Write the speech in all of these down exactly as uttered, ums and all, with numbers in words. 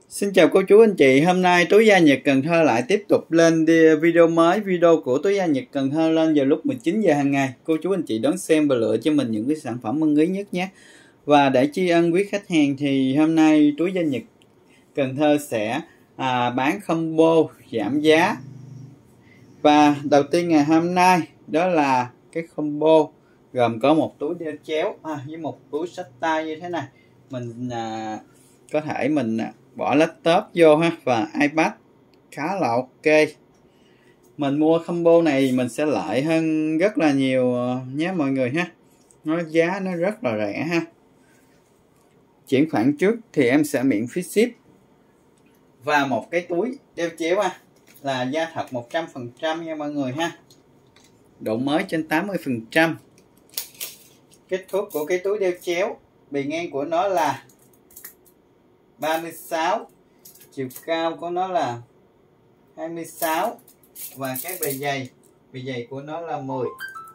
Xin chào cô chú anh chị, hôm nay Túi Da Nhật Cần Thơ lại tiếp tục lên video mới. Video của Túi Da Nhật Cần Thơ lên vào lúc mười chín giờ hàng ngày. Cô chú anh chị đón xem và lựa cho mình những cái sản phẩm ưng ý nhất nhé. Và để tri ân quý khách hàng thì hôm nay Túi Da Nhật Cần Thơ sẽ à, bán combo giảm giá. Và đầu tiên ngày hôm nay đó là cái combo gồm có một túi đeo chéo à, với một túi xách tay như thế này. Mình à, có thể mình à, bỏ laptop vô ha và iPad, khá là ok. Mình mua combo này mình sẽ lợi hơn rất là nhiều nhé mọi người ha. Nó giá nó rất là rẻ ha. Chuyển khoản trước thì em sẽ miễn phí ship. Và một cái túi đeo chéo ha, là da thật một trăm phần trăm nha mọi người ha. Độ mới trên tám mươi phần trăm. Kích thước của cái túi đeo chéo, bề ngang của nó là ba mươi sáu, chiều cao của nó là hai mươi sáu và cái bề dày bề dày của nó là mười.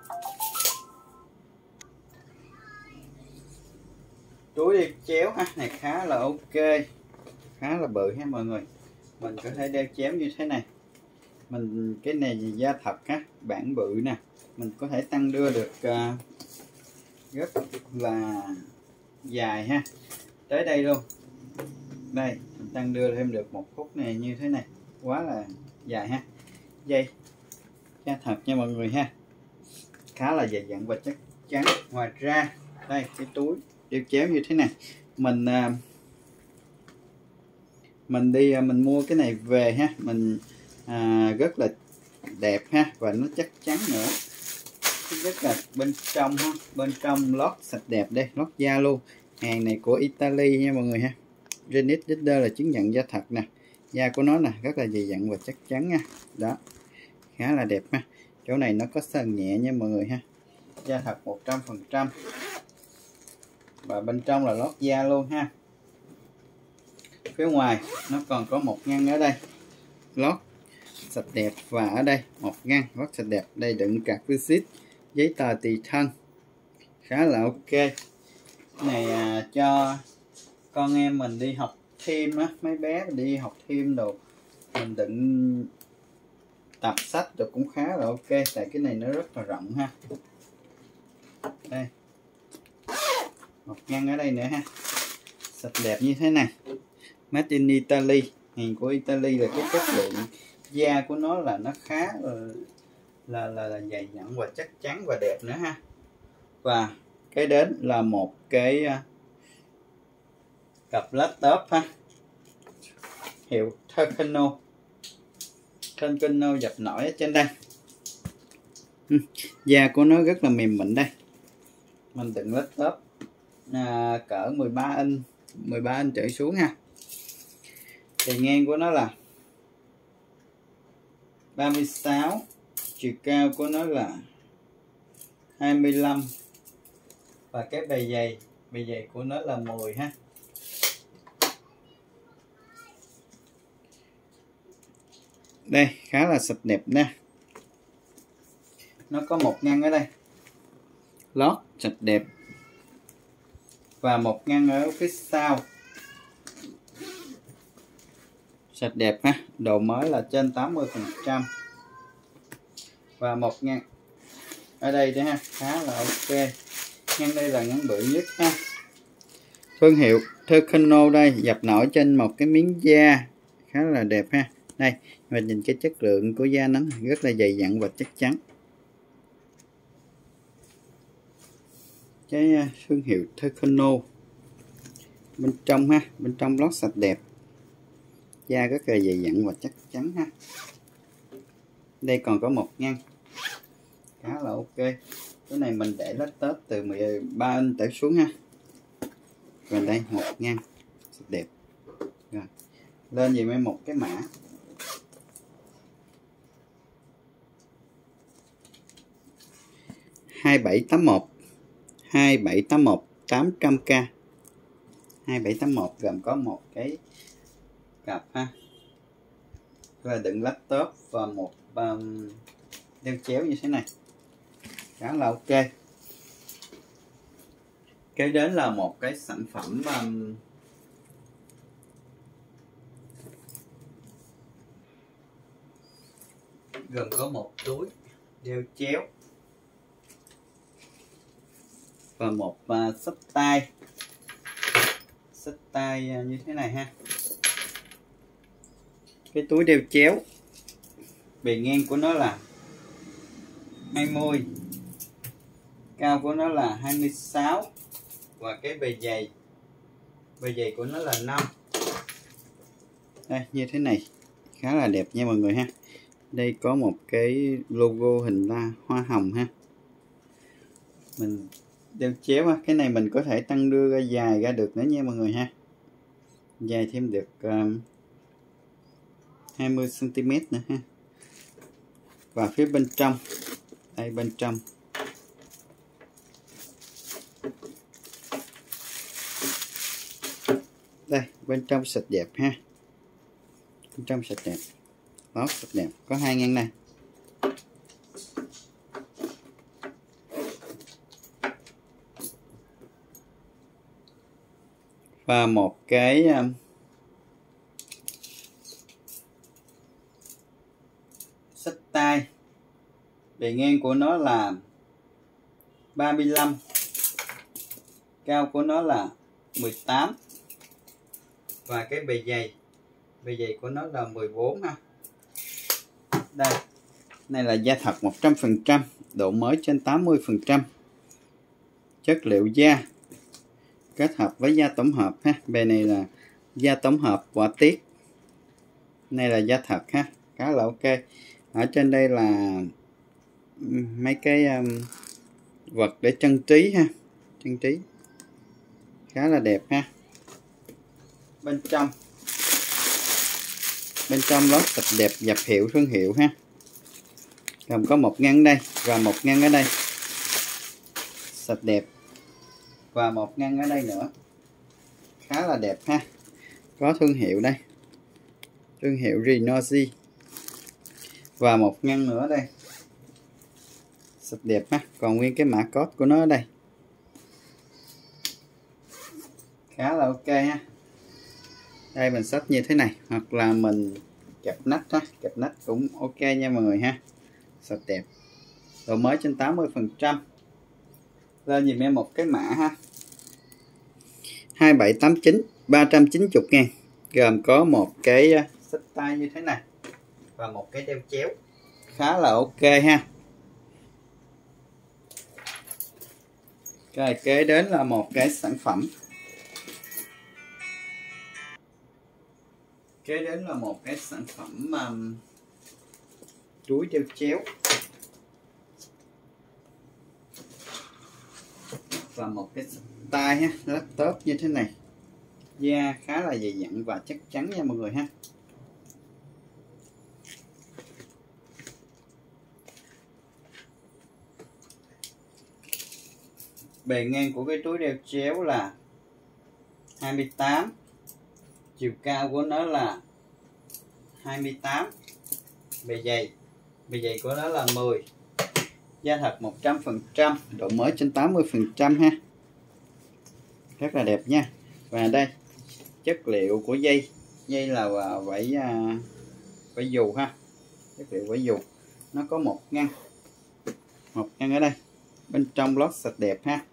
Túi đeo chéo ha, này khá là ok, khá là bự ha mọi người. Mình có thể đeo chéo như thế này. Mình cái này là da thật ha, bản bự nè, mình có thể tăng đưa được uh, rất là dài ha, tới đây luôn. Đây, mình tăng đưa thêm được một phút này như thế này, quá là dài ha. Dây da thật nha mọi người ha, khá là dày dặn và chắc chắn. Ngoài ra đây cái túi đeo chéo như thế này, mình uh, mình đi uh, mình mua cái này về ha, mình uh, rất là đẹp ha, và nó chắc chắn nữa. Rất là bên trong ha, bên trong lót sạch đẹp đây, lót da luôn. Hàng này của Italy nha mọi người ha. Renit Leather là chứng nhận da thật nè, da của nó nè rất là dày dặn và chắc chắn nha. Đó, khá là đẹp ha. Chỗ này nó có sần nhẹ nha mọi người ha. Da thật một trăm phần trăm. Và bên trong là lót da luôn ha. Phía ngoài nó còn có một ngăn ở đây, lót sạch đẹp, và ở đây một ngăn lót sạch đẹp. Đây đựng card visit, giấy tờ tùy thân, khá là ok. Cái này à, cho con em mình đi học thêm á, mấy bé mình đi học thêm đồ, mình đựng tập sách rồi cũng khá là ok. Tại cái này nó rất là rộng ha. Đây một ngăn ở đây nữa ha, sạch đẹp như thế này. Made in Italy, hàng của Italy là cái chất lượng da của nó là nó khá là là, là, là dày dặn và chắc chắn và đẹp nữa ha. Và cái đến là một cái uh, cặp laptop ha, hiệu Takano Takano dập nổi ở trên đây. ừ. Da của nó rất là mềm mịn đây. Mình đựng laptop à, cỡ mười ba inch mười ba inch trở xuống ha. Bề ngang của nó là ba mươi sáu, chiều cao của nó là hai mươi lăm và cái bề dày bề dày của nó là mười ha. Đây khá là sạch đẹp nha. Nó có một ngăn ở đây, lót sạch đẹp, và một ngăn ở phía sau sạch đẹp ha, độ mới là trên tám mươi phần trăm, và một ngăn ở đây đó ha, khá là ok. Ngăn đây là ngăn bự nhất ha. Thương hiệu Takano đây, dập nổi trên một cái miếng da, khá là đẹp ha. Đây, và nhìn cái chất lượng của da nó rất là dày dặn và chắc chắn. Cái thương hiệu Takano bên trong ha, bên trong lót sạch đẹp, da rất là dày dặn và chắc chắn ha. Đây còn có một ngăn khá là ok. Cái này mình để laptop từ mười ba inch trở xuống ha. Và đây một ngăn sạch đẹp. Rồi lên về một cái mã hai bảy tám một hai bảy tám một tám trăm k. Hai bảy tám một gồm có một cái cặp ha, và đựng laptop và một um, đeo chéo như thế này, khá là ok. Kế đến là một cái sản phẩm um, gồm có một túi đeo chéo và một uh, xách tay xách tay uh, như thế này ha. Cái túi đeo chéo bề ngang của nó là hai mươi, cao của nó là hai mươi sáu và cái bề dày bề dày của nó là năm. Đây như thế này khá là đẹp nha mọi người ha. Đây có một cái logo hình la hoa hồng ha. Mình đeo chéo ha. Cái này mình có thể tăng đưa ra dài ra được nữa nha mọi người ha. Dài thêm được um, hai mươi xăng ti mét nữa ha. Và phía bên trong, đây bên trong đây bên trong sạch đẹp ha. Bên trong sạch đẹp, lót sạch đẹp, có hai ngăn này. Và một cái um, xách tay bề ngang của nó là ba mươi lăm, cao của nó là mười tám và cái bề dày bề dày của nó là mười bốn ha. Đây này là da thật một trăm phần trăm, độ mới trên tám mươi phần trăm, chất liệu da kết hợp với da tổng hợp ha. Bề này là da tổng hợp họa tiết, này là da thật ha, khá là ok. Ở trên đây là mấy cái um, vật để trang trí ha, trang trí khá là đẹp ha. Bên trong bên trong lót sạch đẹp, dập hiệu thương hiệu ha. Gồm có một ngăn đây và một ngăn ở đây sạch đẹp, và một ngăn ở đây nữa khá là đẹp ha. Có thương hiệu đây, thương hiệu Renogy, và một ngăn nữa đây sạch đẹp ha. Còn nguyên cái mã code của nó ở đây khá là ok ha. Đây mình xách như thế này, hoặc là mình kẹp nách ha, kẹp nách cũng ok nha mọi người ha. Sạch đẹp, độ mới trên tám mươi phần trăm. Lên dùm em một cái mã ha, hai bảy tám chín, ba trăm chín mươi ngàn, gồm có một cái xách tay như thế này và một cái đeo chéo khá là ok ha. Rồi kế đến là một cái sản phẩm kế đến là một cái sản phẩm um, túi đeo chéo và một cái tay ha, laptop như thế này, da khá là dày dặn và chắc chắn nha mọi người ha. Bề ngang của cái túi đeo chéo là hai mươi tám, chiều cao của nó là hai mươi tám, bề dày bề dày của nó là mười, da thật một trăm phần trăm, độ mới trên tám mươi phần trăm ha. Rất là đẹp nha. Và đây chất liệu của dây dây là vải vải dù ha, chất liệu vải dù. Nó có một ngăn một ngăn ở đây, bên trong lót sạch đẹp ha,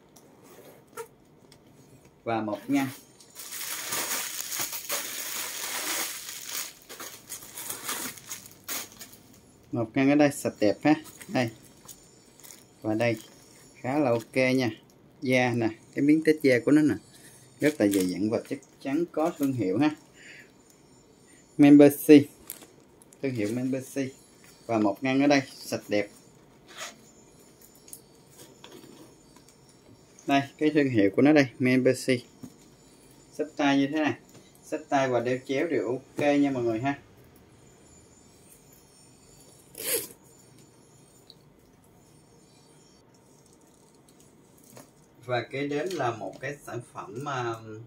và một ngăn một ngăn ở đây sạch đẹp ha. Đây và đây khá là ok nha. Da nè, cái miếng tết da của nó nè rất là dày dặn và chắc chắn, có thương hiệu ha, Membercy, thương hiệu Membercy. Và một ngăn ở đây sạch đẹp. Đây cái thương hiệu của nó đây, Membercy. Xách tay như thế này, xách tay và đeo chéo đều ok nha mọi người ha. Và kế đến là một cái sản phẩm uh,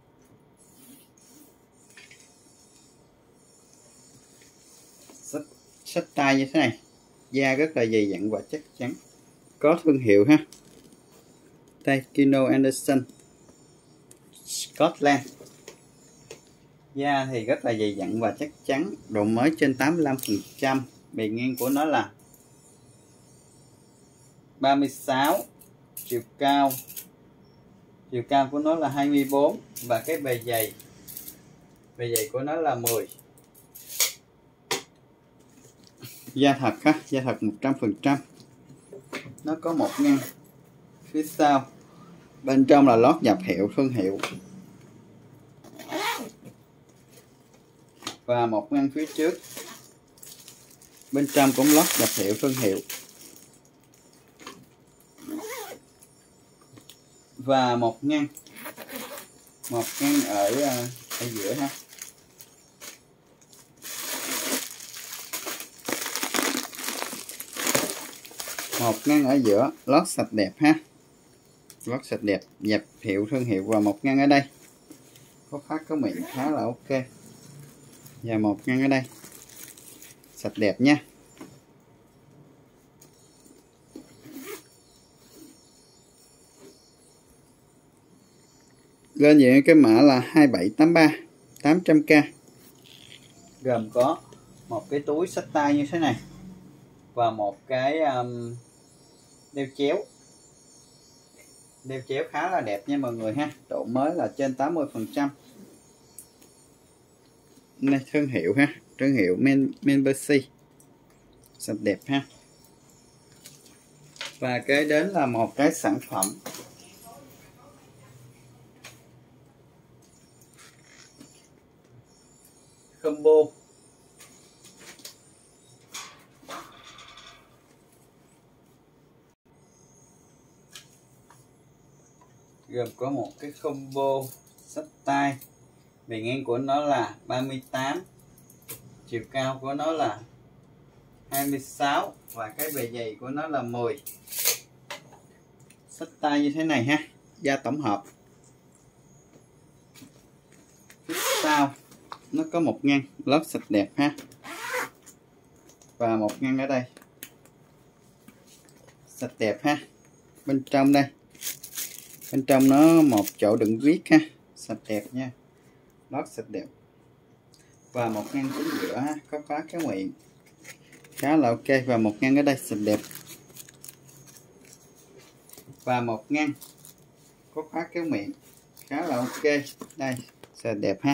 xách, xách tay như thế này, da rất là dày dặn và chắc chắn, có thương hiệu ha. Đây Kino Anderson, Scotland. Da thì rất là dày dặn và chắc chắn, độ mới trên tám mươi lăm phần trăm, bề ngang của nó là ba mươi sáu, chiều cao chiều cao của nó là hai mươi bốn và cái bề dày bề dày của nó là mười. Da thật ha, da thật một trăm phần trăm. Nó có một ngăn phía sau, bên trong là lót dập hiệu thương hiệu và một ngăn phía trước, bên trong cũng lót dập hiệu thương hiệu và một ngăn một ngăn ở ở giữa ha. Một ngăn ở giữa lót sạch đẹp ha, lót sạch đẹp dập hiệu thương hiệu và một ngăn ở đây có phát có miệng khá là ok và một ngăn ở đây sạch đẹp nha. Lên diện cái mã là hai bảy tám ba tám trăm k, gồm có một cái túi xách tay như thế này và một cái um, đeo chéo đeo chéo khá là đẹp nha mọi người ha, độ mới là trên tám mươi phần trăm. Đây thương hiệu ha, thương hiệu Men Membercy, sạch đẹp ha. Và kế đến là một cái sản phẩm combo gồm có một cái combo xách tay, bề ngang của nó là ba mươi tám, chiều cao của nó là hai mươi sáu và cái bề dày của nó là mười. Xách tay như thế này ha, da tổng hợp. Phía sau nó có một ngăn lót sạch đẹp ha và một ngăn ở đây sạch đẹp ha. Bên trong đây, bên trong nó một chỗ đựng viết ha, sạch đẹp nha, lót sạch đẹp và một ngăn chính giữa ha, có khóa cái miệng khá là ok và một ngăn ở đây sạch đẹp và một ngăn có khóa cái miệng khá là ok. Đây sạch đẹp ha,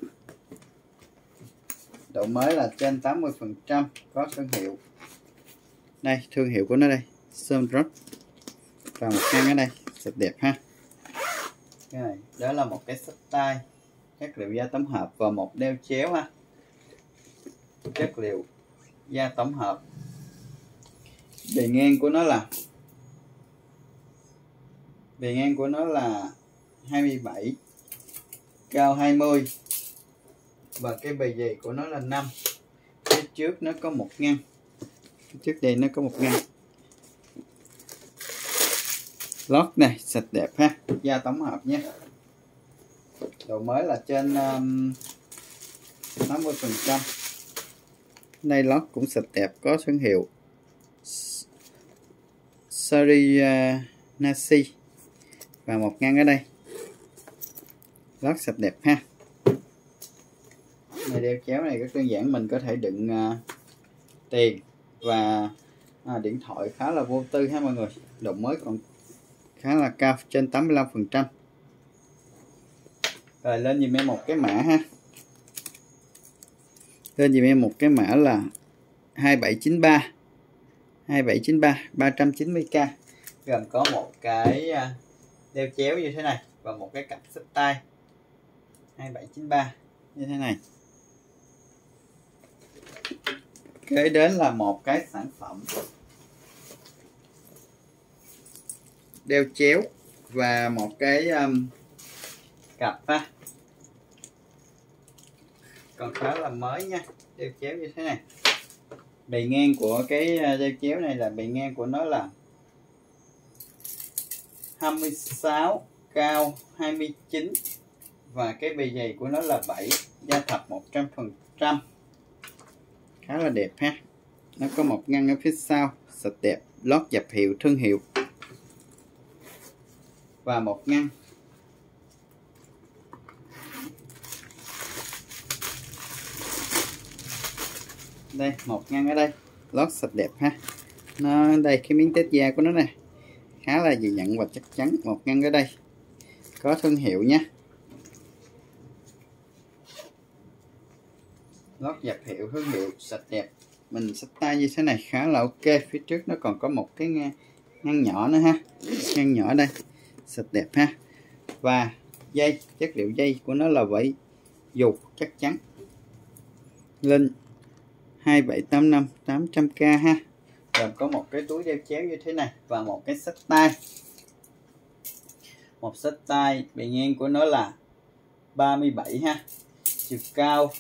độ mới là trên tám mươi phần trăm, có thương hiệu. Đây thương hiệu của nó đây, Sunrod và một ngăn ở đây sạch đẹp ha. Cái này đó là một cái xách tay chất liệu da tổng hợp và một đeo chéo ha, chất liệu da tổng hợp. Bề ngang của nó là bề ngang của nó là hai mươi bảy, cao hai mươi và cái bề dày của nó là năm. Phía trước nó có một ngăn, phía trước đây nó có một ngăn lót này sạch đẹp ha, da tổng hợp nhé, độ mới là trên um, tám mươi phần trăm. Đây lót cũng sạch đẹp, có thương hiệu Sari uh, Nasi và một ngăn ở đây lót sạch đẹp ha. Này đeo chéo này rất đơn giản, mình có thể đựng uh, tiền và à, điện thoại khá là vô tư ha mọi người, độ mới còn khá là cao, trên tám mươi lăm phần trăm. Rồi lên dùm em một cái mã ha, lên dùm em một cái mã là hai bảy chín ba hai bảy chín ba ba trăm chín mươi k, gồm có một cái đeo chéo như thế này và một cái cặp xách tay hai bảy chín ba như thế này. Kế đến là một cái sản phẩm đeo chéo và một cái um, cặp ha, còn khá là mới nha, đeo chéo như thế này. Bề ngang của cái đeo chéo này là bề ngang của nó là hai mươi sáu, cao hai mươi chín và cái bề dày của nó là bảy, da thật một trăm phần trăm, khá là đẹp ha. Nó có một ngăn ở phía sau sạch đẹp, lót dập hiệu thương hiệu và một ngăn đây, một ngăn ở đây lót sạch đẹp ha. nó đây cái miếng tết da của nó nè, khá là dày dặn và chắc chắn. Một ngăn ở đây có thương hiệu nhé, lót dập hiệu thương hiệu sạch đẹp. Mình xách tay như thế này khá là ok. Phía trước nó còn có một cái ngăn, ngăn nhỏ nữa ha, ngăn nhỏ đây, sạch đẹp ha. Và dây, chất liệu dây của nó là vải dù chắc chắn, lên hai bảy tám năm tám trăm k ha. Rồi có một cái túi đeo chéo như thế này và một cái xách tay. Một xách tay bề ngang của nó là ba mươi bảy ha, chiều cao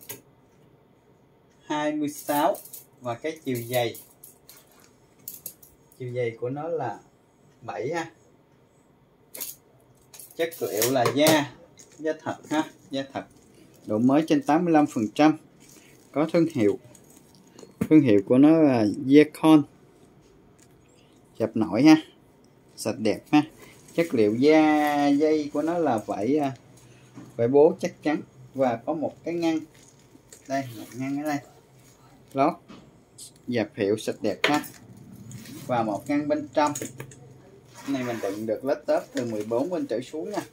hai mươi sáu và cái chiều dày chiều dày của nó là bảy ha. Chất liệu là da da thật ha, da thật, độ mới trên tám mươi lăm phần trăm. Có thương hiệu, thương hiệu của nó là Zircon, dập nổi ha, sạch đẹp ha. Chất liệu da dây của nó là vải vải bố chắc chắn và có một cái ngăn đây, một ngăn ở đây lót dập hiệu sạch đẹp ha. Và một ngăn bên trong này mình đựng được laptop từ mười bốn bên trở xuống nha,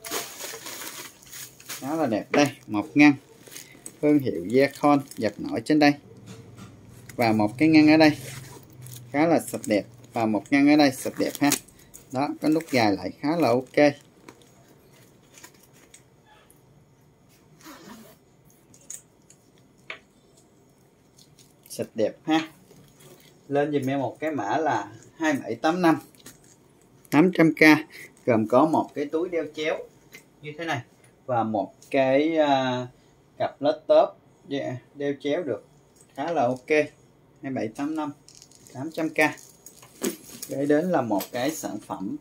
đó là đẹp. Đây một ngăn thương hiệu Zircon dập nổi trên đây và một cái ngăn ở đây khá là sạch đẹp và một ngăn ở đây sạch đẹp ha. Đó, có nút gài lại khá là ok. Sạch đẹp ha. Lên dùm em một cái mã là hai bảy tám năm tám trăm k, gồm có một cái túi đeo chéo như thế này và một cái uh, cặp laptop đeo chéo được khá là ok. Hai bảy tám năm tám trăm k. Kế đến là một cái sản phẩm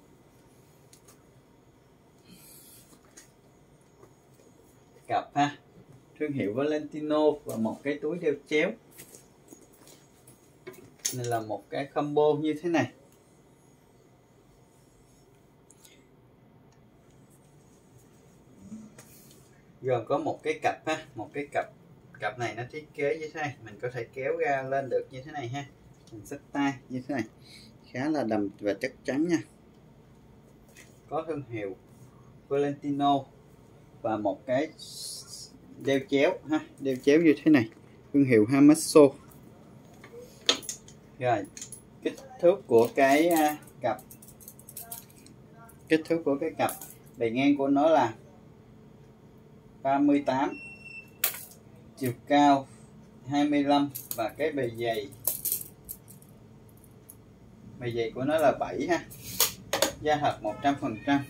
cặp ha, thương hiệu Valentino và một cái túi đeo chéo. Này là một cái combo như thế này. Gồm có một cái cặp ha, một cái cặp cặp này nó thiết kế như thế này, mình có thể kéo ra lên được như thế này ha. Mình xách tay như thế này, khá là đầm và chắc chắn nha. Có thương hiệu Valentino và một cái đeo chéo ha, đeo chéo như thế này, thương hiệu Hamaso. Rồi kích thước của cái cặp, kích thước của cái cặp bề ngang của nó là ba mươi tám, chiều cao hai mươi lăm và cái bề dày bề dày của nó là bảy ha. Da thật một trăm phần trăm.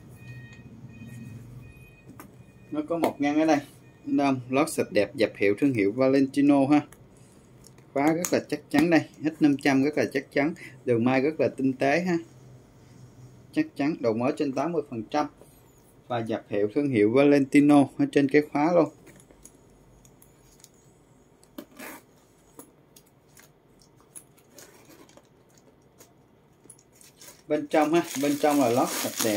Nó có một ngăn ở đây, đông lót sạch đẹp, dập hiệu thương hiệu Valentino ha. Khóa rất là chắc chắn đây, hết năm trăm rất là chắc chắn, đường may rất là tinh tế ha, chắc chắn, độ mới trên tám mươi phần trăm và dập hiệu thương hiệu Valentino ở trên cái khóa luôn. Bên trong ha, bên trong là lót sạch đẹp.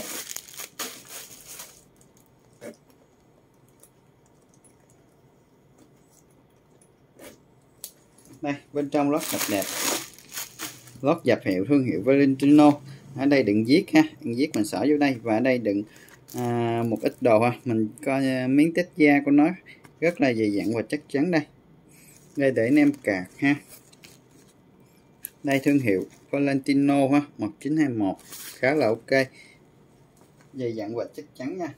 Đây, bên trong lót sạch đẹp, lót dập hiệu thương hiệu Valentino. Ở đây đựng viết ha, đựng viết mình xỏ vô đây, và ở đây đựng à, một ít đồ ha. Mình coi à, miếng tết da của nó rất là dày dặn và chắc chắn đây. Đây để nem cạc ha. Đây thương hiệu Valentino ha, một chín hai mốt, khá là ok, dày dặn và chắc chắn nha.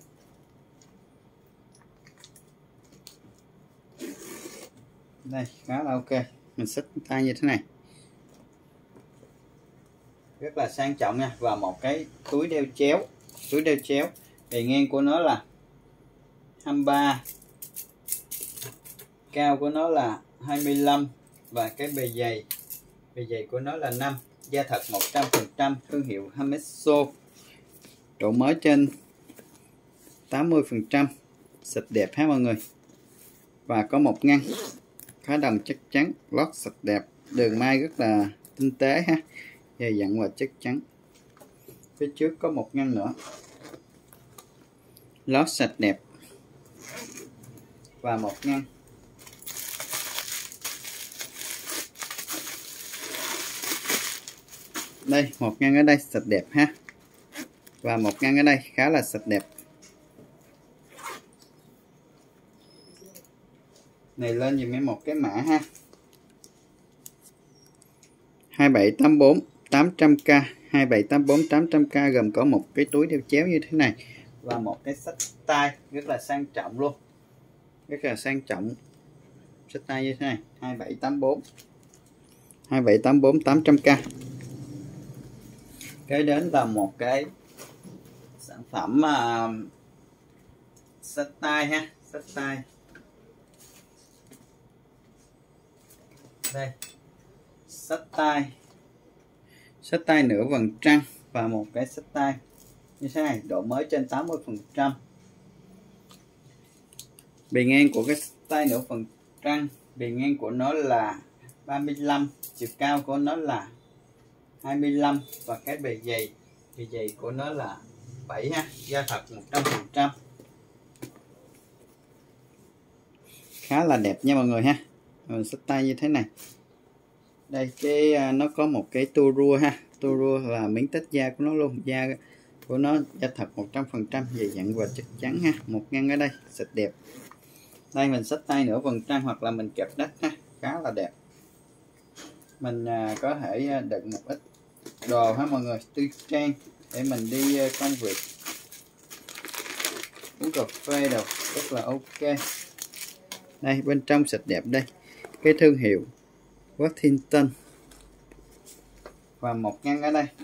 Đây khá là ok, mình xách tay như thế này rất là sang trọng nha. Và một cái túi đeo chéo, túi đeo chéo bề ngang của nó là hai mươi ba, cao của nó là hai mươi lăm và cái bề dày bề dày của nó là năm. Da thật một trăm phần trăm, thương hiệu Hamaso, độ mới trên tám mươi phần trăm, sạch đẹp ha mọi người. Và có một ngăn khá đồng chắc chắn, lót sạch đẹp, đường may rất là tinh tế ha, dày dặn và chắc chắn. Phía trước có một ngăn nữa, lót sạch đẹp và một ngăn. Đây một ngăn ở đây sạch đẹp ha, và một ngăn ở đây khá là sạch đẹp. Này lên dùm em một cái mã ha, hai bảy tám bốn tám trăm k, hai bảy tám bốn tám trăm k, gồm có một cái túi đeo chéo như thế này và một cái xách tay rất là sang trọng luôn, rất là sang trọng, xách tay như thế này, hai bảy tám bốn hai bảy tám bốn tám trăm k. Kế đến là một cái sản phẩm uh, xách tay ha, xách tay đây, xách tay xách tay nửa vầng trăng và một cái xách tay như thế này, độ mới trên tám mươi phần trăm. Bề ngang của cái xách tay nửa vầng trăng, bề ngang của nó là ba mươi lăm, chiều cao của nó là hai mươi lăm và cái bề dày bề dày của nó là bảy ha, da thật một trăm phần trăm, khá là đẹp nha mọi người ha. Rồi xách tay như thế này, đây cái nó có một cái tua rua ha, tua rua là miếng tách da của nó luôn, da của nó da thật một trăm phần trăm, dày dặn và chắc chắn ha. Một ngăn ở đây sạch đẹp. Đây mình xách tay nửa vầng trăng hoặc là mình kẹp đất ha, khá là đẹp. Mình à, có thể đựng một ít đồ ha mọi người, tư trang để mình đi công việc, uống cà phê đâu rất là ok. Đây bên trong sạch đẹp, đây cái thương hiệu Worthington và một ngăn ở đây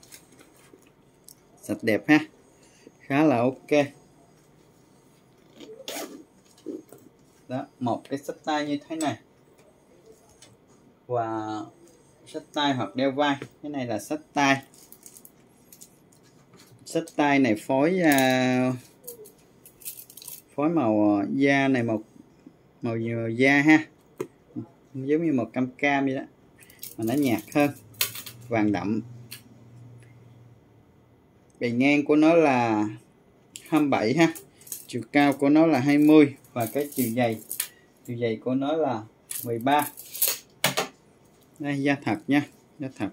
sạch đẹp ha, khá là ok. Đó, một cái xách tay như thế này và xách tay hoặc đeo vai, cái này là xách tay. Xách tay này phối uh, phối màu da này, màu màu da ha, giống như màu cam cam vậy đó, mà nó nhạt hơn, vàng đậm. Bề ngang của nó là hai mươi bảy ha, chiều cao của nó là hai mươi và cái chiều dày chiều dày của nó là mười ba. Đây da thật nha, da thật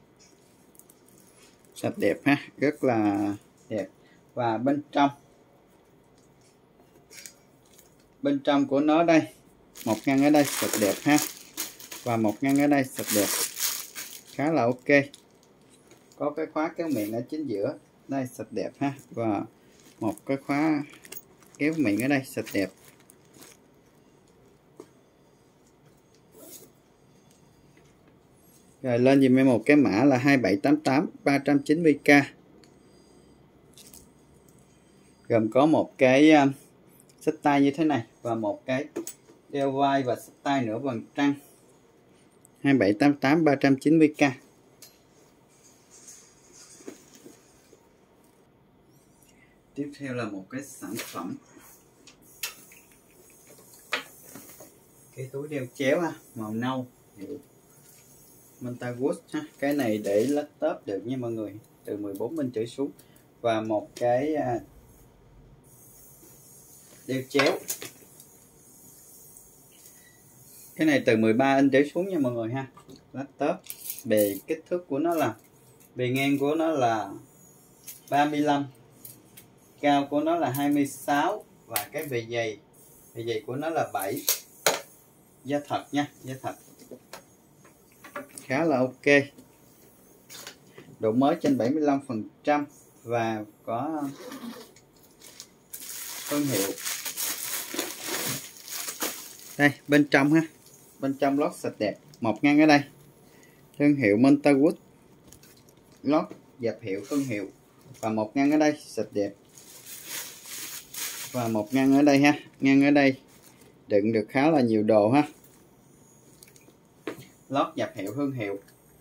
sạch đẹp ha, rất là đẹp. Và bên trong bên trong của nó đây, một ngăn ở đây sạch đẹp ha, và một ngăn ở đây sạch đẹp, khá là ok. Có cái khóa kéo miệng ở chính giữa đây sạch đẹp ha, và một cái khóa kéo miệng ở đây sạch đẹp. Rồi lên dùm em một cái mã là hai bảy tám tám ba trăm chín mươi k, gồm có một cái um, xách tay như thế này và một cái đeo vai và xách tay nửa vầng trăng, hai bảy tám tám ba trăm chín mươi k. Tiếp theo là một cái sản phẩm cái túi đeo chéo ha, màu nâu hiệu Montagut ha. Cái này để laptop được nha mọi người, từ mười bốn inch trở xuống, và một cái đeo chéo, cái này từ mười ba inch trở xuống nha mọi người ha. Laptop, bề kích thước của nó là bề ngang của nó là ba mươi lăm, cao của nó là hai mươi sáu và cái bề dày bề dày của nó là bảy. Da thật nha, da thật khá là ok, độ mới trên bảy mươi lăm phần trăm và có thương hiệu. Đây bên trong ha, bên trong lót sạch đẹp, một ngăn ở đây thương hiệu Montagut, lót dập hiệu thương hiệu, và một ngăn ở đây sạch đẹp, và một ngăn ở đây ha, ngăn ở đây đựng được khá là nhiều đồ ha, lót dập hiệu thương hiệu.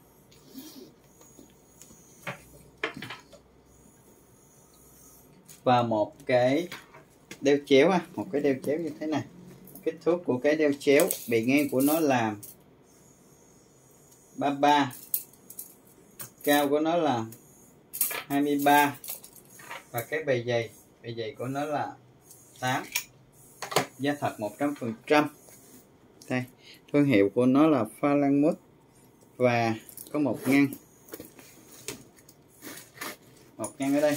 Và một cái đeo chéo ha, một cái đeo chéo như thế này. Kích thước của cái đeo chéo, bề ngang của nó là ba mươi ba, cao của nó là hai mươi ba và cái bề dày bề dày của nó là tám. Da thật một trăm phần trăm. Đây, thương hiệu của nó là Phalanx và có một ngăn một ngăn ở đây,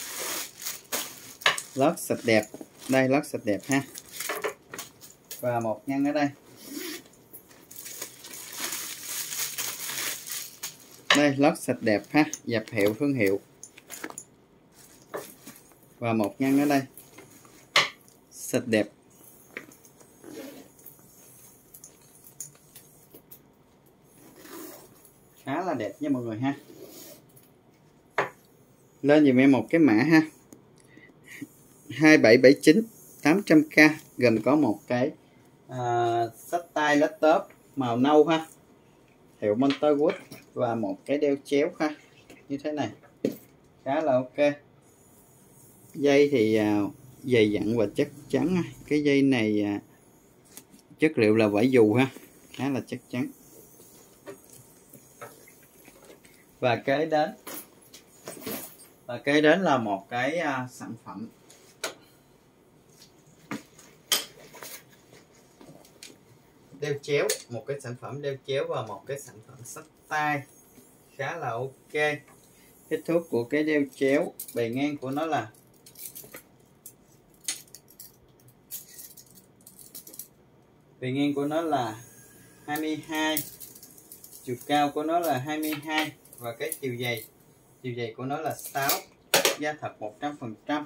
lót sạch đẹp, đây lót sạch đẹp ha, và một ngăn ở đây, đây lót sạch đẹp ha, dập hiệu thương hiệu, và một ngăn ở đây, sạch đẹp. Khá là đẹp nha mọi người ha. Lên dùm em một cái mã ha, hai bảy bảy chín tám trăm k, gồm có một cái à, sách tay laptop màu nâu ha, hiệu Monterwood, và một cái đeo chéo ha, như thế này, khá là ok. Dây thì à, dày dặn và chắc chắn ha. Cái dây này à, chất liệu là vải dù ha, khá là chắc chắn. Và kế đến và kế đến là một cái à, sản phẩm đeo chéo, một cái sản phẩm đeo chéo và một cái sản phẩm xách tay, khá là ok. Kích thước của cái đeo chéo, bề ngang của nó là bề ngang của nó là hai mươi hai, chiều cao của nó là hai mươi hai, và cái chiều dày chiều dày của nó là sáu, da thật một trăm phần trăm.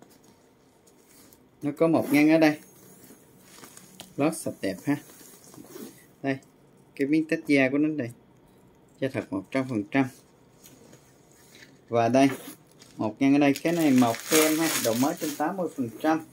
Nó có một ngăn ở đây, lót sạch đẹp ha, đây cái miếng tách da của nó đây, da thật một trăm phần trăm. Và đây một ngăn ở đây, cái này màu kem ha, độ mới trên tám mươi phần trăm.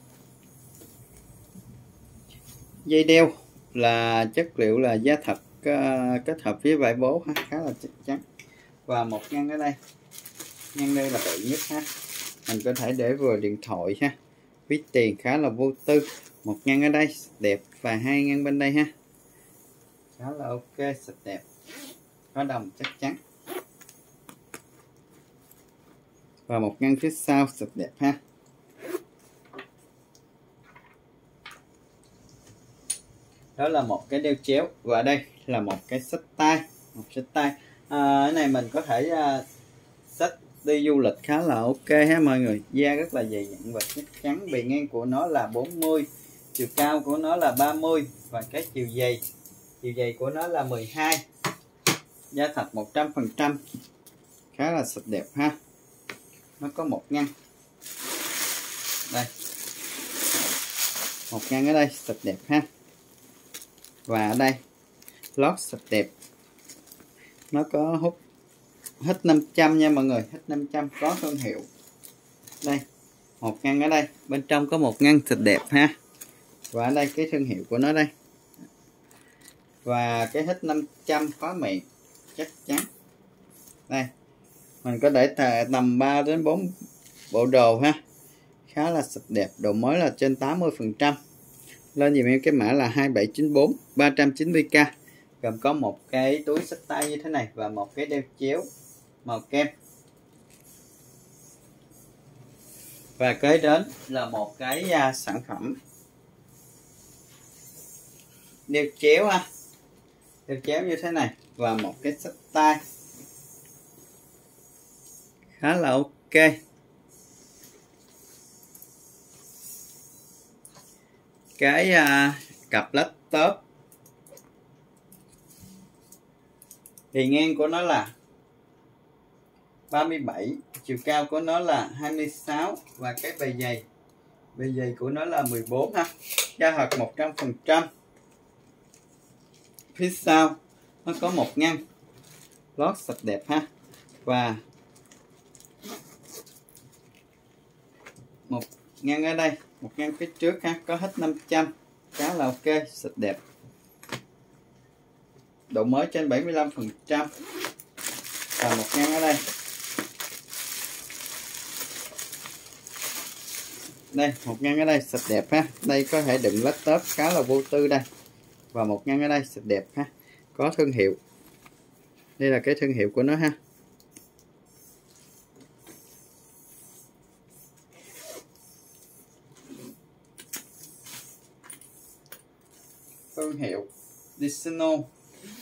Dây đeo là chất liệu là da thật uh, kết hợp với vải bố ha, khá là chắc chắn. Và một ngăn ở đây, ngăn đây là bự nhất ha, mình có thể để vừa điện thoại ha, ví tiền, khá là vô tư. Một ngăn ở đây đẹp, và hai ngăn bên đây ha, khá là ok, sạch đẹp, có đồng chắc chắn. Và một ngăn phía sau sạch đẹp ha. Đó là một cái đeo chéo, và đây là một cái xách tay, một xách tay. À, cái này mình có thể uh, xách đi du lịch, khá là ok ha mọi người. Da rất là dày dặn và chắc chắn. Bề ngang của nó là bốn mươi, chiều cao của nó là ba mươi, và cái chiều dày chiều dày của nó là mười hai, da thật một trăm phần trăm, khá là sạch đẹp ha. Nó có một ngăn đây, một ngăn ở đây sạch đẹp ha. Và ở đây lót sạch đẹp, nó có hút hết năm trăm nha mọi người, hết năm trăm, có thương hiệu. Đây một ngăn ở đây, bên trong có một ngăn sạch đẹp ha. Và ở đây cái thương hiệu của nó đây, và cái hết năm trăm, khóa miệng chắc chắn. Đây mình có để tầm ba đến bốn bộ đồ ha, khá là sạch đẹp, độ mới là trên tám mươi phần trăm. Lên dùm em cái mã là hai bảy chín bốn ba trăm chín mươi k, gồm có một cái túi xách tay như thế này và một cái đeo chéo màu kem. Và kế đến là một cái uh, sản phẩm đeo chéo ha, đeo chéo như thế này, và một cái xách tay, khá là ok. Cái uh, cặp laptop, bề ngang của nó là ba mươi bảy, chiều cao của nó là hai mươi sáu, và cái bề dày bề dày của nó là mười bốn ha, da thật một trăm phần trăm. Phía sau nó có một ngăn lót sạch đẹp ha, và một ngăn ở đây, một ngăn phía trước ha, có hết năm trăm, khá là ok, sạch đẹp, độ mới trên bảy mươi lăm phần trăm. Và một ngăn ở đây, đây một ngăn ở đây sạch đẹp ha, đây có thể đựng laptop, khá là vô tư đây. Và một ngăn ở đây sạch đẹp ha, có thương hiệu, đây là cái thương hiệu của nó ha. Thương hiệu Disino.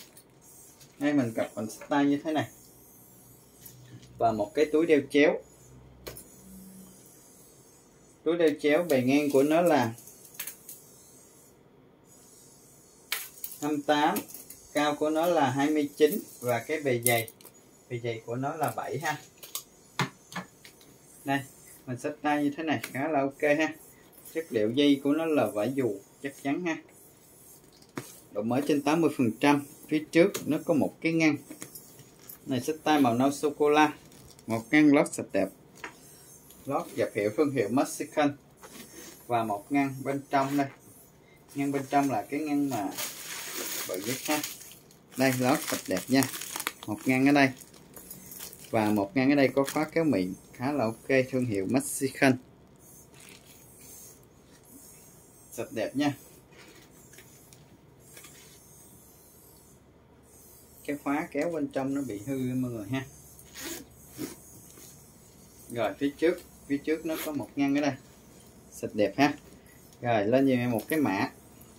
Đây mình cặp bằng style như thế này, và một cái túi đeo chéo túi đeo chéo bề ngang của nó là hai mươi tám, cao của nó là hai mươi chín và cái bề dày bề dày của nó là bảy ha. Đây mình xách tay như thế này khá là ok ha. Chất liệu dây của nó là vải dù chắc chắn ha, độ mới trên tám mươi phần trăm. Phía trước nó có một cái ngăn này, xách tay màu nâu sô cô la, một ngăn lót sạch đẹp, lót dập hiệu thương hiệu Mexican, và một ngăn bên trong đây. Ngăn bên trong là cái ngăn mà bự nhất ha. Đây lót sạch đẹp nha, một ngăn ở đây và một ngăn ở đây có khóa kéo miệng khá là ok, thương hiệu Mexican, sạch đẹp nha. Cái khóa kéo bên trong nó bị hư mọi người ha. Rồi phía trước phía trước nó có một ngăn ở đây, sạch đẹp ha. Rồi lên cho em một cái mã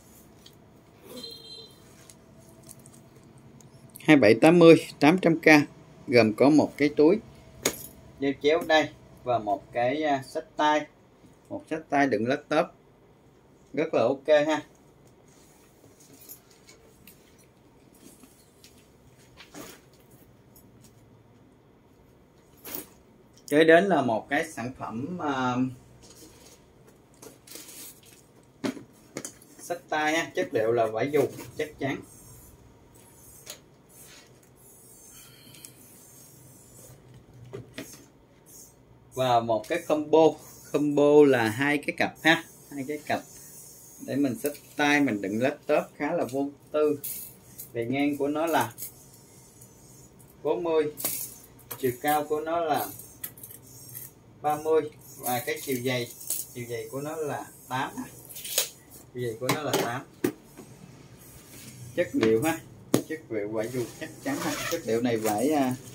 hai bảy tám mươi tám trăm k, gồm có một cái túi đeo chéo đây và một cái xách tay, một xách tay đựng laptop rất là ok ha. Kế đến là một cái sản phẩm uh, xách tay ha, chất liệu là vải dù chắc chắn. Và một cái combo combo là hai cái cặp ha, hai cái cặp để mình xách tay mình đựng laptop khá là vô tư. Bề ngang của nó là bốn mươi, chiều cao của nó là ba mươi và cái chiều dày chiều dày của nó là tám, chiều dày của nó là tám. Chất liệu ha, chất liệu vải dù chắc chắn ha. Chất liệu này vải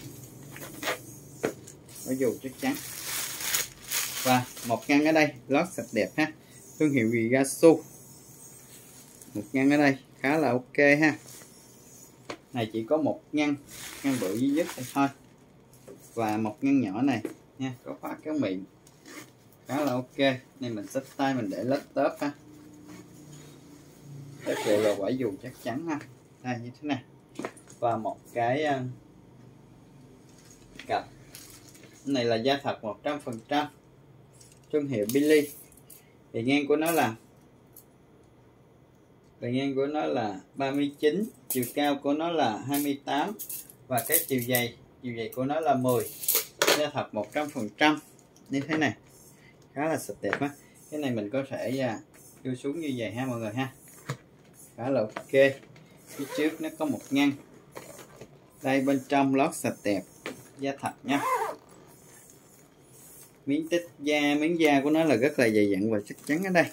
vải dù chắc chắn. Và một ngăn ở đây lót sạch đẹp ha, thương hiệu Gigasu. Một ngăn ở đây khá là ok ha. Này chỉ có một ngăn ngăn bự duy nhất đây thôi, và một ngăn nhỏ này nha, có khóa kéo miệng khá là ok. Nên mình xách tay mình để laptop ha. Chất liệu là vải dù chắc chắn ha. Đây như thế này. Và một cái uh, cặp này là da thật một trăm phần trăm, thương hiệu Billy. Bề ngang của nó là bề ngang của nó là ba mươi chín, chiều cao của nó là hai mươi tám và cái chiều dày chiều dày của nó là mười. Da thật một trăm phần trăm như thế này, khá là sạch đẹp á. Cái này mình có thể đưa xuống như vậy ha mọi người ha, khá là ok. Phía trước nó có một ngăn đây, bên trong lót sạch đẹp, da thật nha. Miếng tích da miếng da của nó là rất là dày dặn và chắc chắn ở đây.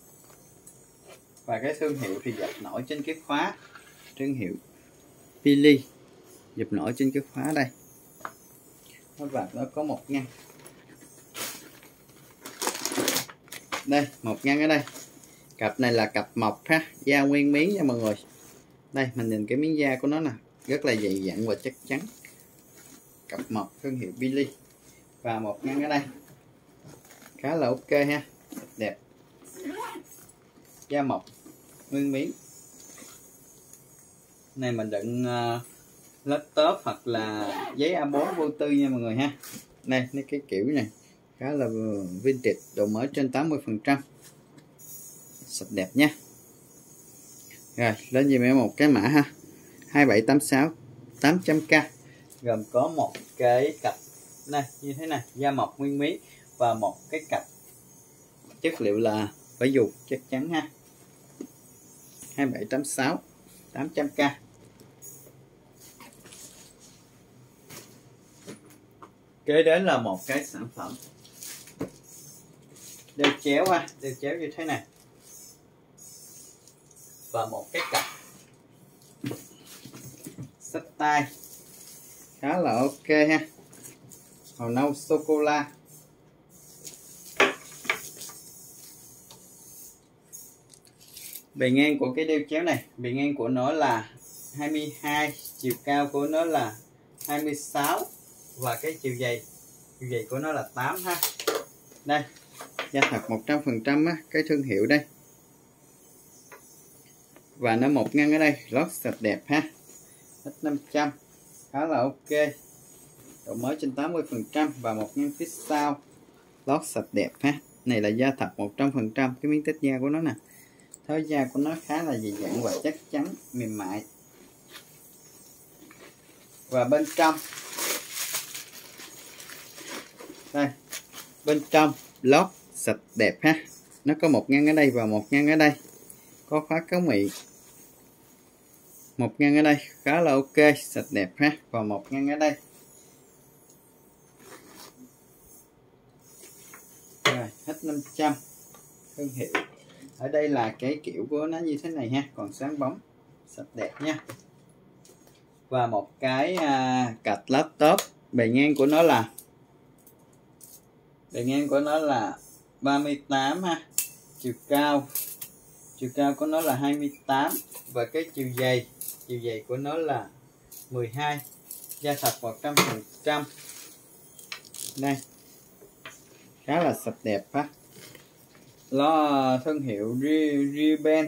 Và cái thương hiệu thì dập nổi trên cái khóa, thương hiệu Billy, dập nổi trên cái khóa đây. Và nó có một ngăn đây, một ngăn ở đây. Cặp này là cặp mộc ha, da nguyên miếng nha mọi người. Đây mình nhìn cái miếng da của nó nè, rất là dày dặn và chắc chắn. Cặp mộc thương hiệu Billy. Và một ngăn ở đây khá là ok ha, đẹp, da mộc nguyên miếng. Này mình đựng uh, laptop hoặc là giấy A bốn vô tư nha mọi người ha. Đây cái kiểu này khá là vintage, độ mới trên tám mươi phần trăm, sạch đẹp nha. Rồi lên giùm em một cái mã ha, hai bảy tám sáu tám trăm k, gồm có một cái cặp này như thế này, da mộc nguyên miếng và một cái cặp chất liệu là vải dù chắc chắn ha, hai bảy tám sáu tám trăm k. Kế đến là một cái sản phẩm đeo chéo ha, đeo chéo như thế này và một cái cặp xách tay khá là ok ha, màu nâu sô cô la. Bề ngang của cái đeo chéo này, bề ngang của nó là hai mươi hai, chiều cao của nó là hai mươi sáu và cái chiều dày chiều dày của nó là tám ha. Đây da thật một trăm phần trăm á, cái thương hiệu đây. Và nó một ngăn ở đây, lót sạch đẹp ha. Hết năm trăm, khá là ok. Độ mới trên tám mươi phần trăm. Và một ngăn phía sau, lót sạch đẹp ha. Này là da thật một trăm phần trăm. Cái miếng tách da của nó nè, thớ da của nó khá là dày dặn và chắc chắn, mềm mại. Và bên trong đây, bên trong lót sạch đẹp ha. Nó có một ngăn ở đây và một ngăn ở đây, có khóa kéo mị. Một ngăn ở đây khá là ok, sạch đẹp ha. Và một ngăn ở đây. Rồi, hết năm trăm. Thương hiệu. Ở đây là cái kiểu của nó như thế này ha, còn sáng bóng, sạch đẹp nha. Và một cái à, cặp laptop, bề ngang của nó là bề ngang của nó là ba mươi tám ha. Chiều cao chiều cao của nó là hai mươi tám. Và cái chiều dày chiều dày của nó là mười hai. Da thật một trăm phần trăm. Đây, khá là sạch đẹp ha. Nó thương hiệu Ray-Ban.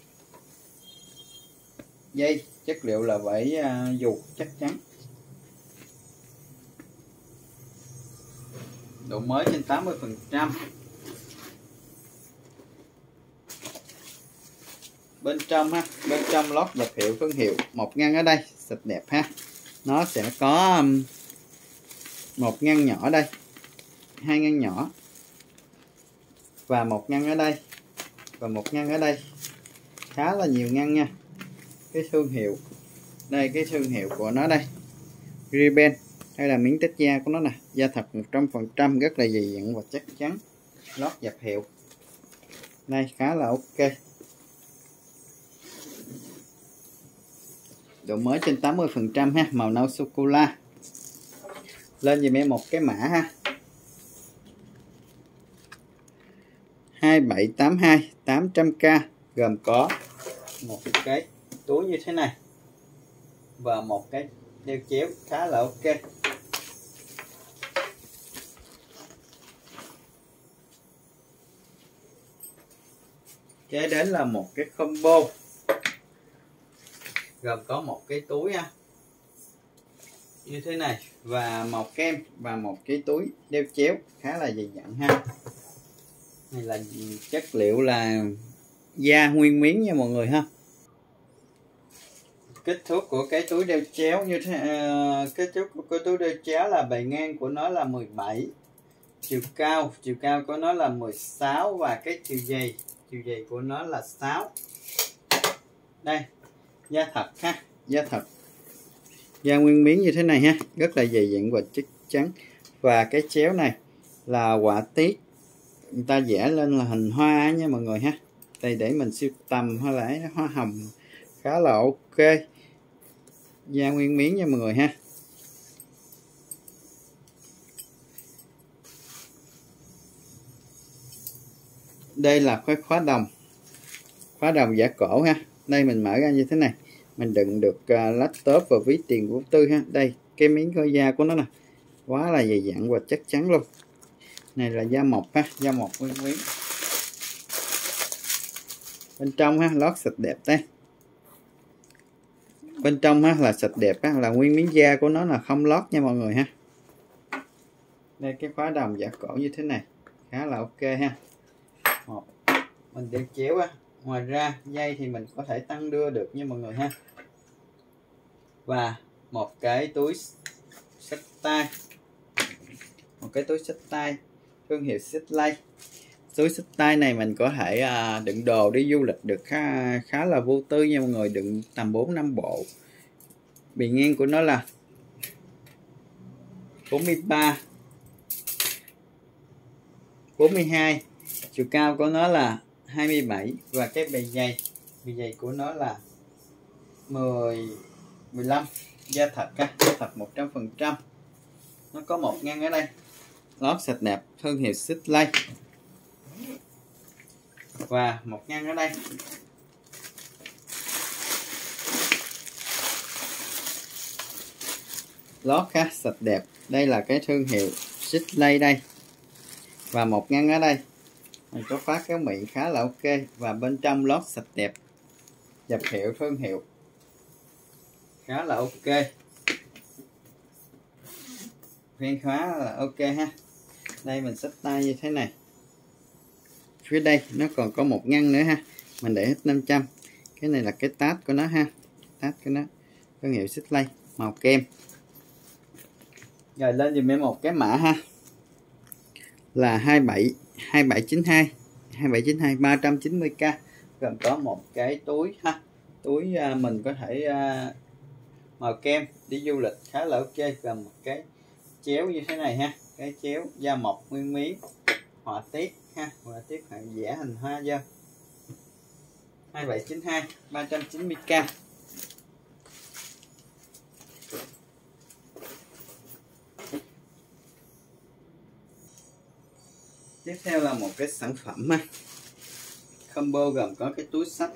Dây chất liệu là vải uh, dù chắc chắn. Độ mới trên tám mươi phần trăm. Bên trong ha, bên trong lót đặc hiệu thương hiệu, một ngăn ở đây sạch đẹp ha. Nó sẽ có um, một ngăn nhỏ đây, hai ngăn nhỏ và một ngăn ở đây và một ngăn ở đây, khá là nhiều ngăn nha. Cái thương hiệu đây, cái thương hiệu của nó đây, Ray-Ban. Đây là miếng tách da của nó nè, da thật một trăm phần trăm, rất là dày dặn và chắc chắn. Lót dập hiệu đây khá là ok. Độ mới trên tám mươi phần trăm ha, màu nâu sô cô la. Lên dùm em một cái mã ha, hai bảy tám hai tám trăm k, gồm có một cái túi như thế này và một cái đeo chéo khá là ok. Kế đến là một cái combo gồm có một cái túi ha, như thế này, và một kem và một cái túi đeo chéo khá là dày dặn ha. Này là chất liệu là da nguyên miếng nha mọi người ha. Kích thước của cái túi đeo chéo như thế, uh, kích thước của cái túi đeo chéo là bề ngang của nó là mười bảy, chiều cao chiều cao của nó là mười sáu và cái chiều dày chiều dày của nó là sáu. Đây, da thật ha, da thật, da nguyên miếng như thế này ha, rất là dày dặn và chắc chắn. Và cái chéo này là họa tiết, người ta vẽ lên là hình hoa nha mọi người ha. Đây để mình sưu tầm hay là hoa hồng, khá là ok. Da nguyên miếng nha mọi người ha. Đây là cái khóa đồng, khóa đồng giả cổ ha. Đây mình mở ra như thế này, mình đựng được uh, laptop và ví tiền vô tư ha. Đây cái miếng khối da của nó nè, quá là dày dặn và chắc chắn luôn. Này là da mộc ha, da mộc nguyên miếng. Bên trong ha, lót sạch đẹp đây. Bên trong ha là sạch đẹp ha, là nguyên miếng da của nó là không lót nha mọi người ha. Đây cái khóa đồng giả cổ như thế này, khá là ok ha. Một, mình đeo chéo á. Ngoài ra dây thì mình có thể tăng đưa được nha mọi người ha. Và một cái túi xách tay, một cái túi xách tay thương hiệu Sisley. Túi xách tay này mình có thể à, đựng đồ đi du lịch được khá, khá là vô tư nha mọi người, đựng tầm bốn năm bộ. Bề ngang của nó là bốn mươi ba, bốn mươi hai, chiều cao của nó là hai mươi bảy và cái bề dày bề dày của nó là mười, mười lăm. Da thật ha, da thật một trăm phần trăm. Nó có một ngăn ở đây, lót sạch đẹp thương hiệu Sisley, và một ngăn ở đây. Lót ha, sạch đẹp. Đây là cái thương hiệu Sisley đây, và một ngăn ở đây. Này có khóa kéo miệng khá là ok, và bên trong lót sạch đẹp, dập hiệu thương hiệu khá là ok, phiên khóa là ok ha. Đây mình xách tay như thế này, phía đây nó còn có một ngăn nữa ha, mình để hết năm trăm. Cái này là cái tát của nó ha, tát của nó thương hiệu Xích-Lay màu kem. Rồi lên dùm em một cái mã ha, là hai bảy hai bảy chín hai hai bảy chín hai ba trăm chín mươi k, gồm có một cái túi ha, túi à, mình có thể à, màu kem đi du lịch khá là ok, và một cái chéo như thế này ha, cái chéo da mộc nguyên miếng họa tiết ha, họa tiết vẽ hình hoa dơ. Hai bảy chín hai ba trăm chín mươi k. Tiếp theo là một cái sản phẩm ha, combo gồm có cái túi xách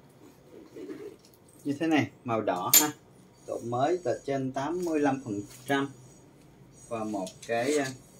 như thế này, màu đỏ ha, độ mới là trên tám mươi lăm phần trăm, và một cái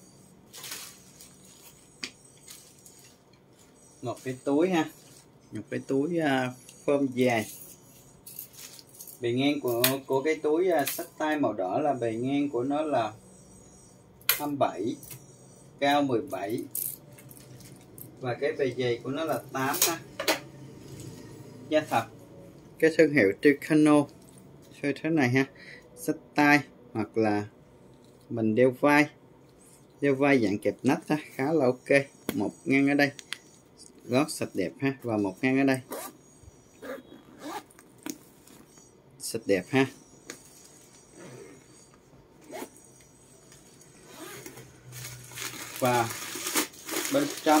một cái túi ha, một cái túi uh, phơm dài. Bề ngang của của cái túi uh, xách tay màu đỏ là bề ngang của nó là hai mươi bảy, cao mười bảy, và cái bề dày của nó là tám ha. Da thật, cái thương hiệu Tucano như thế này ha, xách tay hoặc là mình đeo vai, đeo vai dạng kẹp nách ha, khá là ok. Một ngăn ở đây, lót sạch đẹp ha, và một ngăn ở đây sạch đẹp ha. Và bên trong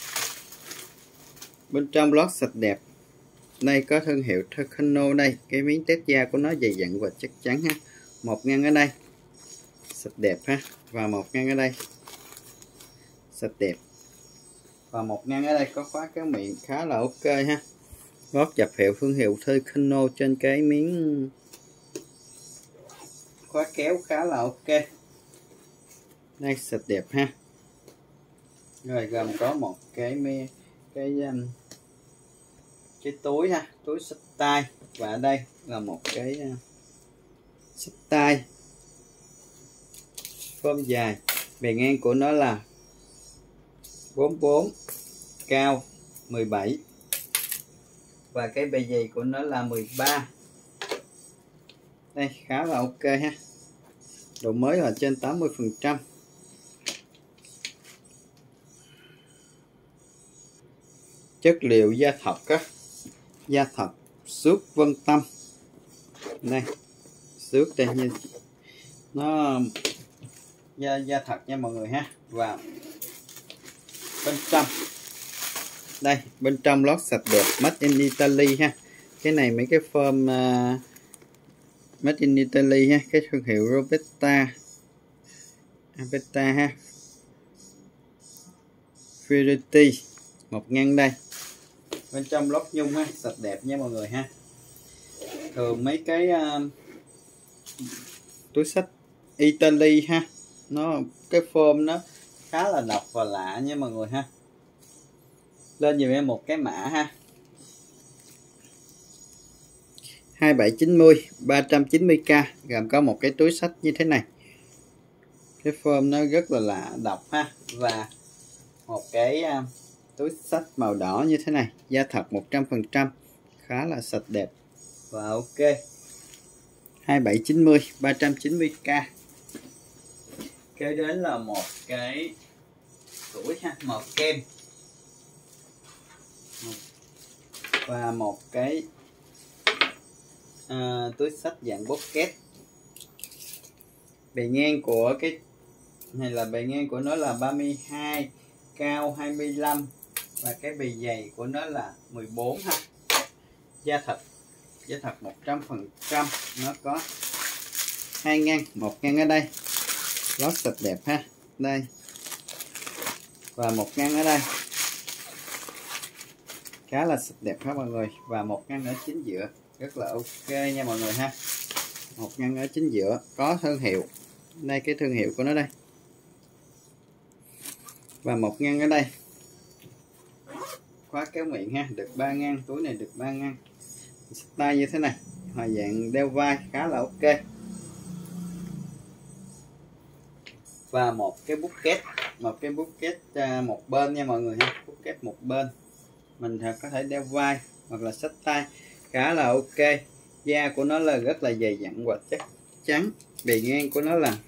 bên trong lót sạch đẹp. Đây có thương hiệu Tucano, đây cái miếng test da của nó dày dặn và chắc chắn ha. Một ngăn ở đây sạch đẹp ha, và một ngăn ở đây sạch đẹp, và một ngăn ở đây có khóa kéo miệng khá là ok ha. Lót dập hiệu thương hiệu Tucano trên cái miếng khóa kéo khá là ok. Đây sạch đẹp ha. Rồi gồm có một cái cái cái, cái túi ha, túi xách tay, và ở đây là một cái xách tay phơm dài, bề ngang của nó là bốn mươi bốn, cao mười bảy, và cái bề dày của nó là mười ba. Đây khá là ok ha, độ mới là trên tám mươi phần trăm. Chất liệu da thật á, da thật xước Vân Tâm. Đây xước đây, như nó da da thật nha mọi người ha. Và bên trong đây, bên trong lót sạch đẹp, made in Italy ha. Cái này mấy cái form uh, made in Italy ha, cái thương hiệu Roberta Roberta ha, Ferretti. Một ngăn đây, bên trong lót nhung ha, sạch đẹp nha mọi người ha. Thường mấy cái uh, túi xách Italy ha, nó cái form nó khá là độc và lạ nha mọi người ha. Lên dùm em một cái mã ha, hai bảy chín mươi ba trăm chín mươi k, gồm có một cái túi xách như thế này. Cái form nó rất là lạ, độc ha, và một cái uh, túi xách màu đỏ như thế này, da thật một trăm phần trăm, khá là sạch đẹp và ok. Hai bảy chín mươi ba trăm chín mươi k. Kế đến là một cái túi ha, màu kem, và một cái à, túi xách dạng pocket. Bề ngang của cái này là bề ngang của nó là ba mươi hai, cao hai mươi lăm, và cái bề dày của nó là mười bốn ha. Da thật, da thật một trăm phần trăm. Nó có hai ngăn, một ngăn ở đây lót sạch đẹp ha, đây, và một ngăn ở đây khá là sạch đẹp ha mọi người, và một ngăn ở chính giữa rất là ok nha mọi người ha. Một ngăn ở chính giữa có thương hiệu, đây cái thương hiệu của nó đây, và một ngăn ở đây khóa kéo miệng ha, được ba ngăn, túi này được ba ngăn, tay như thế này, hòa dạng đeo vai khá là ok. Và một cái bút két, một cái bút két một bên nha mọi người ha, bút két một bên mình có thể đeo vai hoặc là xách tay, khá là ok. Da của nó là rất là dày dặn và chắc chắn. Bề ngang của nó là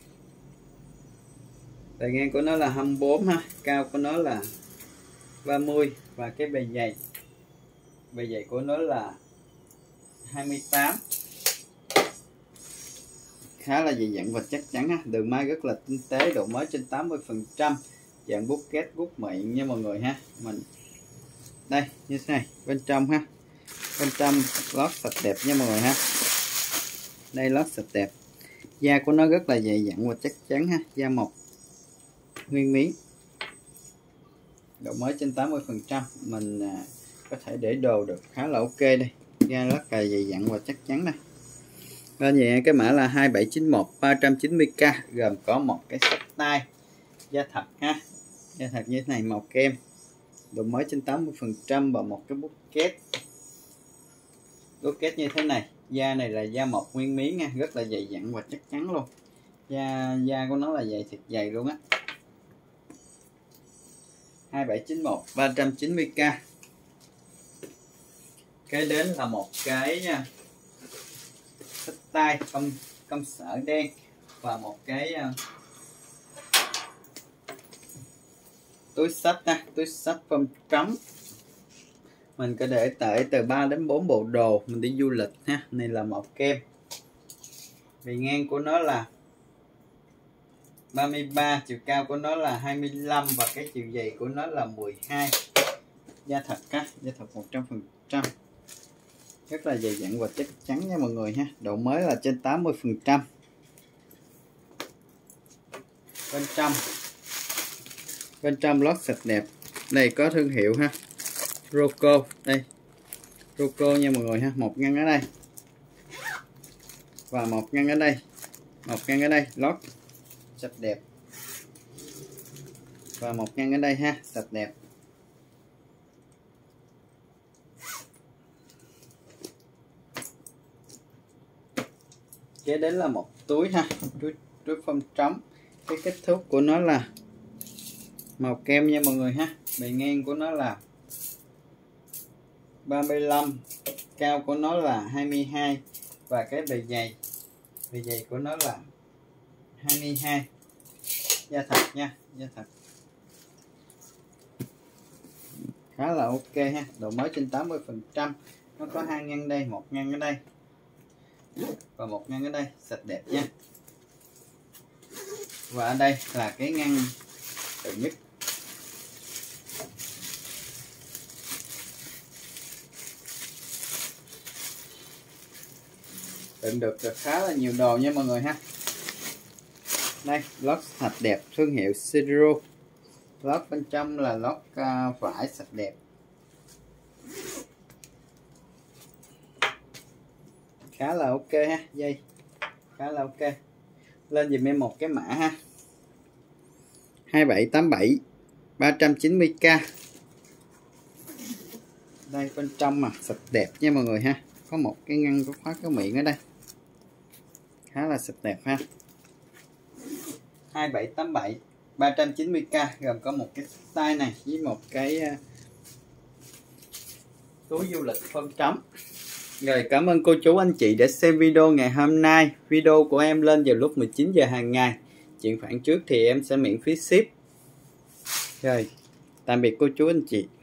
bề ngang của nó là hai mươi bốn ha, cao của nó là ba mươi và cái bề dày bề dày của nó là hai mươi tám, khá là dày dặn và chắc chắn ha. Đường may rất là tinh tế, độ mới trên tám mươi phần trăm, dạng bút két bút miệng nha mọi người ha. Mình đây như thế này, bên trong ha, bên trong lót sạch đẹp nha mọi người ha. Đây lót sạch đẹp, da của nó rất là dày dặn và chắc chắn ha, da mộc nguyên miếng, độ mới trên tám mươi phần trăm, mình à, có thể để đồ được khá là ok. Đây da rất là dày dặn và chắc chắn đây. Bên vậy cái mã là hai bảy chín một ba trăm chín mươi k, gồm có một cái xách tay da thật ha, da thật như thế này màu kem, độ mới trên tám mươi phần trăm và một cái bút két bút két như thế này. Da này là da mộc nguyên miếng nha, rất là dày dặn và chắc chắn luôn. Da da của nó là dày thiệt dày luôn á. hai bảy chín một ba trăm chín mươi k. Cái đến là một cái nha, xách tay công công sở đen và một cái uh, túi xách ha, túi xách phông trống. Mình có để tới từ ba đến bốn bộ đồ mình đi du lịch ha. Này là màu kem. Bề ngang của nó là ba mươi ba, chiều cao của nó là hai mươi lăm và cái chiều dày của nó là mười hai. Da thật ha, da thật một trăm phần trăm. Rất là dày dặn và chắc chắn nha mọi người ha. Độ mới là trên tám mươi phần trăm. Bên trong Bên trong lót sạch đẹp. Đây có thương hiệu ha, Roco. Đây Roco nha mọi người ha. Một ngăn ở đây và một ngăn ở đây, một ngăn ở đây, lót sạch đẹp và một ngăn ở đây ha, sạch đẹp. Kế đến là một túi ha, túi túi phông trống. Cái kích thước của nó là màu kem nha mọi người ha. Bề ngang của nó là ba mươi lăm, cao của nó là hai mươi hai và cái bề dày bề dày của nó là hai mươi hai. Da thật nha, da thật khá là ok ha, độ mới trên tám mươi phần trăm. Nó có hai ngăn đây, một ngăn ở đây và một ngăn ở đây, sạch đẹp nha. Và ở đây là cái ngăn tự nhất. Đựng được, được khá là nhiều đồ nha mọi người ha. Đây lót sạch đẹp, thương hiệu Sidro. Lót bên trong là lót uh, vải sạch đẹp, khá là ok ha. Dây khá là ok. Lên dùm em một cái mã ha, hai bảy tám bảy ba trăm chín mươi k. Đây bên trong mà sạch đẹp nha mọi người ha. Có một cái ngăn có khóa cái miệng ở đây, khá là sạch đẹp ha. Hai bảy tám bảy ba trăm chín mươi k, gồm có một cái tay này với một cái uh, túi du lịch phông trống. Rồi, cảm ơn cô chú anh chị đã xem video ngày hôm nay. Video của em lên vào lúc mười chín giờ hàng ngày. Chuyển khoản trước thì em sẽ miễn phí ship. Rồi, tạm biệt cô chú anh chị.